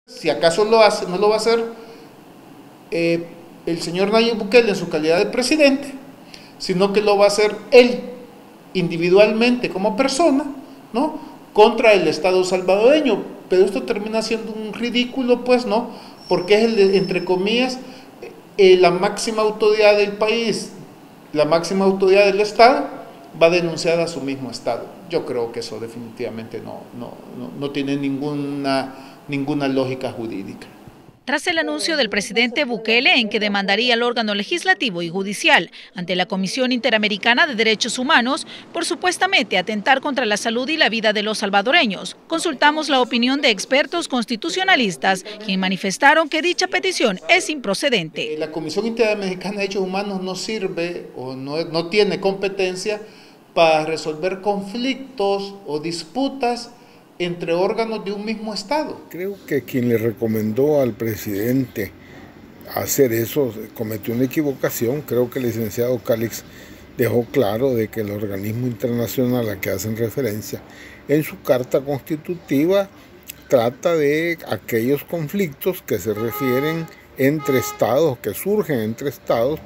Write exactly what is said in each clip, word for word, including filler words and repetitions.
Si acaso lo hace, no lo va a hacer eh, el señor Nayib Bukele en su calidad de presidente, sino que lo va a hacer él individualmente como persona, ¿no? Contra el Estado salvadoreño. Pero esto termina siendo un ridículo, pues, ¿no? Porque es, el, entre comillas, eh, la máxima autoridad del país, la máxima autoridad del Estado, va a denunciar a su mismo Estado. Yo creo que eso definitivamente no, no, no, no tiene ninguna, ninguna lógica jurídica. Tras el anuncio del presidente Bukele en que demandaría al órgano legislativo y judicial ante la Comisión Interamericana de Derechos Humanos por supuestamente atentar contra la salud y la vida de los salvadoreños, consultamos la opinión de expertos constitucionalistas, quienes manifestaron que dicha petición es improcedente. La Comisión Interamericana de Derechos Humanos no sirve o no, no tiene competencia para resolver conflictos o disputas entre órganos de un mismo Estado. Creo que quien le recomendó al presidente hacer eso cometió una equivocación. Creo que el licenciado Calix dejó claro de que el organismo internacional a que hacen referencia en su carta constitutiva trata de aquellos conflictos que se refieren entre estados, que surgen entre estados,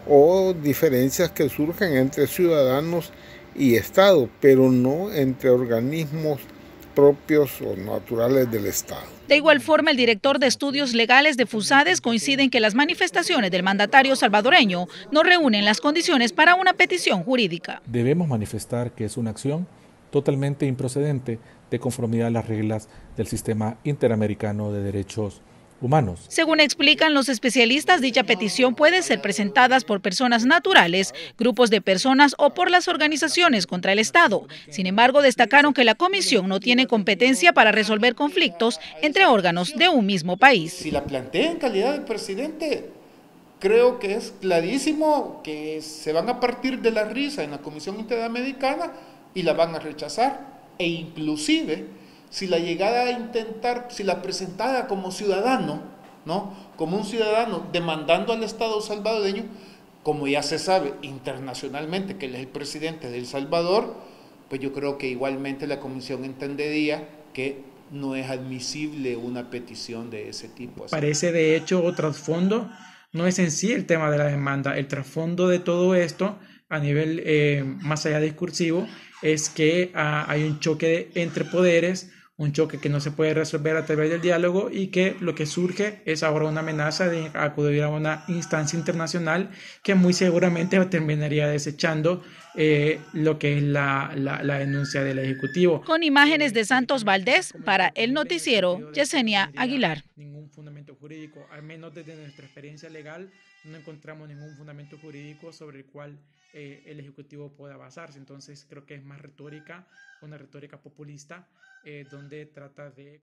o diferencias que surgen entre ciudadanos y Estado, pero no entre organismos propios o naturales del Estado. De igual forma, el director de estudios legales de FUSADES coincide en que las manifestaciones del mandatario salvadoreño no reúnen las condiciones para una petición jurídica. Debemos manifestar que es una acción totalmente improcedente de conformidad a las reglas del sistema interamericano de derechos humanos. Según explican los especialistas, dicha petición puede ser presentada por personas naturales, grupos de personas o por las organizaciones contra el Estado. Sin embargo, destacaron que la comisión no tiene competencia para resolver conflictos entre órganos de un mismo país. Si la plantea en calidad de presidente, creo que es clarísimo que se van a partir de la risa en la Comisión Interamericana y la van a rechazar. E inclusive, si la llegara a intentar, si la presentara como ciudadano, ¿no? Como un ciudadano demandando al Estado salvadoreño, como ya se sabe internacionalmente que él es el presidente de El Salvador, pues yo creo que igualmente la comisión entendería que no es admisible una petición de ese tipo. Parece de hecho trasfondo, no es en sí el tema de la demanda, el trasfondo de todo esto a nivel eh, más allá discursivo es que uh, hay un choque de, entre poderes, un choque que no se puede resolver a través del diálogo y que lo que surge es ahora una amenaza de acudir a una instancia internacional que muy seguramente terminaría desechando eh, lo que es la, la, la denuncia del Ejecutivo. Con imágenes de Santos Valdés, para el noticiero, Yesenia Aguilar. Ningún fundamento jurídico, al menos desde nuestra experiencia legal, no encontramos ningún fundamento jurídico sobre el cual eh, el Ejecutivo pueda basarse. Entonces creo que es más retórica, una retórica populista, eh, donde trata de...